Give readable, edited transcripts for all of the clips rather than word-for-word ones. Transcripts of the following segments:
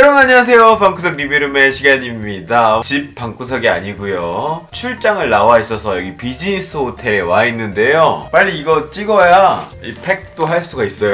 여러분 안녕하세요. 방구석 리뷰룸의 시간입니다. 집 방구석이 아니고요, 출장을 나와 있어서 여기 비즈니스 호텔에 와 있는데요, 빨리 이거 찍어야 이 팩도 할 수가 있어요.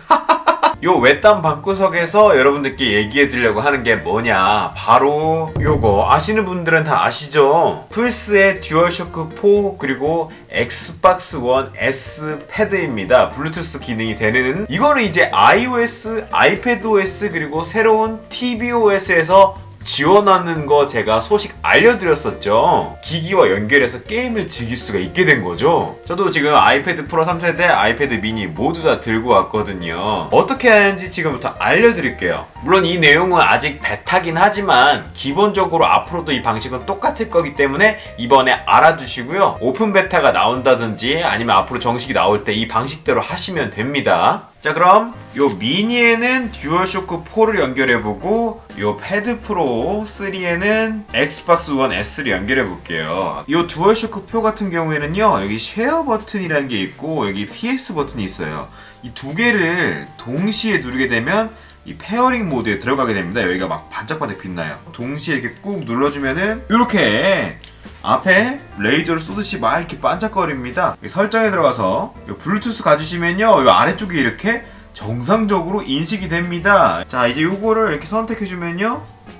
요 외딴 방구석에서 여러분들께 얘기해 드리려고 하는 게 뭐냐, 바로 요거 아시는 분들은 다 아시죠? 플스의 듀얼쇼크 4 그리고 엑스박스 원 S 패드입니다. 블루투스 기능이 되는 이거는 이제 iOS, 아이패드OS 그리고 새로운 tvOS에서 지원하는 거 제가 소식 알려드렸었죠. 기기와 연결해서 게임을 즐길 수가 있게 된 거죠. 저도 지금 아이패드 프로 3세대, 아이패드 미니 모두 다 들고 왔거든요. 어떻게 하는지 지금부터 알려드릴게요. 물론 이 내용은 아직 베타긴 하지만 기본적으로 앞으로도 이 방식은 똑같을 거기 때문에 이번에 알아두시고요, 오픈 베타가 나온다든지 아니면 앞으로 정식이 나올 때 이 방식대로 하시면 됩니다. 자, 그럼 요 미니에는 듀얼쇼크 4를 연결해보고 요 패드 프로 3에는 엑스박스 원 S를 연결해볼게요. 요 듀얼쇼크 4 같은 경우에는요, 여기 쉐어 버튼이라는 게 있고 여기 PS 버튼이 있어요. 이 두 개를 동시에 누르게 되면 이 페어링 모드에 들어가게 됩니다. 여기가 막 반짝반짝 빛나요. 동시에 이렇게 꾹 눌러주면은 이렇게 앞에 레이저를 쏘듯이 막 이렇게 반짝거립니다. 설정에 들어가서 블루투스 가지시면요, 이 아래쪽에 이렇게 정상적으로 인식이 됩니다. 자, 이제 요거를 이렇게 선택해주면요,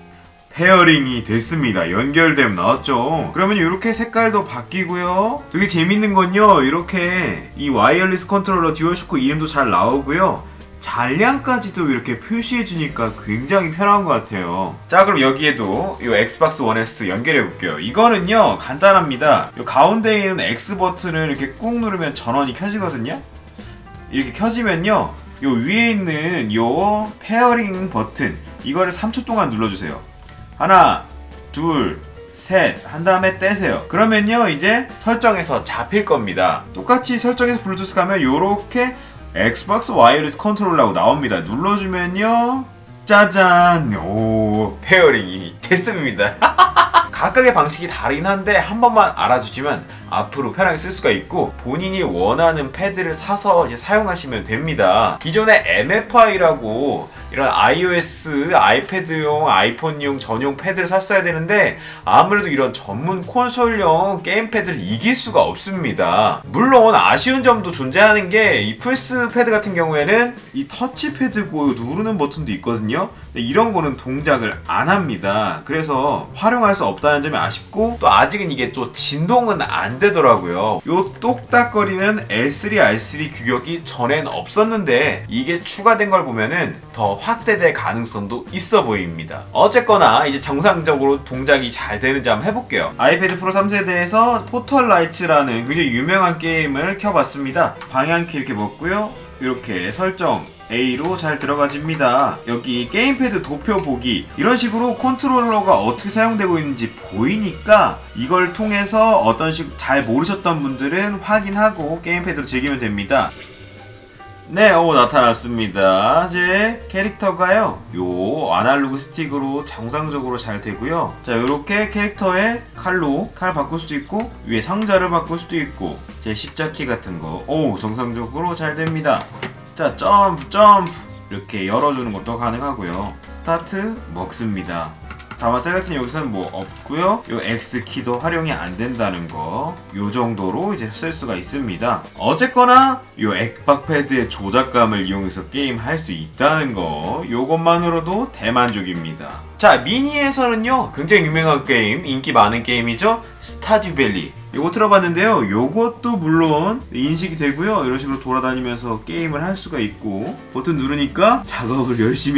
페어링이 됐습니다. 연결됨 나왔죠. 그러면 이렇게 색깔도 바뀌고요. 되게 재밌는 건요, 이렇게 이 와이어리스 컨트롤러 듀얼쇼크 이름도 잘 나오고요, 잔량까지도 이렇게 표시해주니까 굉장히 편한 것 같아요. 자, 그럼 여기에도 이 엑스박스 원 S 연결해볼게요. 이거는요 간단합니다. 이 가운데에 있는 X 버튼을 이렇게 꾹 누르면 전원이 켜지거든요. 이렇게 켜지면요, 이 위에 있는 이 페어링 버튼, 이거를 3초 동안 눌러주세요. 하나, 둘, 셋 한 다음에 떼세요. 그러면요 이제 설정에서 잡힐 겁니다. 똑같이 설정에서 블루투스 가면 요렇게 엑스박스 와이어리스 컨트롤러라고 나옵니다. 눌러주면요, 짜잔! 오, 페어링이 됐습니다. 각각의 방식이 다르긴 한데 한 번만 알아주시면 앞으로 편하게 쓸 수가 있고, 본인이 원하는 패드를 사서 이제 사용하시면 됩니다. 기존에 MFI라고 이런 iOS, 아이패드용, 아이폰용 전용 패드를 샀어야 되는데 아무래도 이런 전문 콘솔용 게임 패드를 이길 수가 없습니다. 물론 아쉬운 점도 존재하는 게, 이 플스 패드 같은 경우에는 이 터치패드고 누르는 버튼도 있거든요. 근데 이런 거는 동작을 안 합니다. 그래서 활용할 수 없다는 점이 아쉽고, 또 아직은 이게 또 진동은 안 되더라고요. 요 똑딱거리는 L3, R3 규격이 전엔 없었는데 이게 추가된 걸 보면은 더 확대될 가능성도 있어 보입니다. 어쨌거나 이제 정상적으로 동작이 잘 되는지 한번 해볼게요. 아이패드 프로 3세대에서 포털 라이츠라는 굉장히 유명한 게임을 켜봤습니다. 방향키 이렇게 먹고요, 이렇게 설정 A로 잘 들어가집니다. 여기 게임패드 도표 보기, 이런 식으로 컨트롤러가 어떻게 사용되고 있는지 보이니까 이걸 통해서 어떤 식 잘 모르셨던 분들은 확인하고 게임패드로 즐기면 됩니다. 네, 나타났습니다. 제 캐릭터가요, 요 아날로그 스틱으로 정상적으로 잘 되고요. 자, 요렇게 캐릭터의 칼로 칼 바꿀 수도 있고, 위에 상자를 바꿀 수도 있고, 제 십자키 같은 거 정상적으로 잘 됩니다. 자, 점프 이렇게 열어주는 것도 가능하고요. 스타트 먹습니다. 다만 셀렉트는 여기서는 뭐 없고요. 요 X키도 활용이 안 된다는 거, 요 정도로 이제 쓸 수가 있습니다. 어쨌거나 요 액박패드의 조작감을 이용해서 게임 할 수 있다는 거, 요것만으로도 대만족입니다. 자, 미니에서는요 굉장히 유명한 게임, 인기 많은 게임이죠. 스타듀밸리, 요거 들어봤는데요, 요것도 물론 인식이 되고요, 이런 식으로 돌아다니면서 게임을 할 수가 있고, 버튼 누르니까 작업을 열심히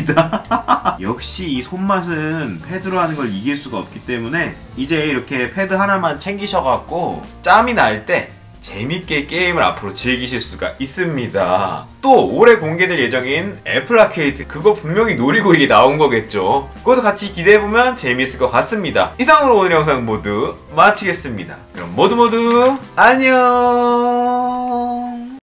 합니다. 역시 이 손맛은 패드로 하는 걸 이길 수가 없기 때문에 이제 이렇게 패드 하나만 챙기셔갖고 짬이 날 때 재밌게 게임을 앞으로 즐기실 수가 있습니다. 또 올해 공개될 예정인 애플 아케이드, 그거 분명히 노리고 이게 나온 거겠죠. 그것도 같이 기대해보면 재밌을 것 같습니다. 이상으로 오늘 영상 모두 마치겠습니다. 그럼 모두 안녕.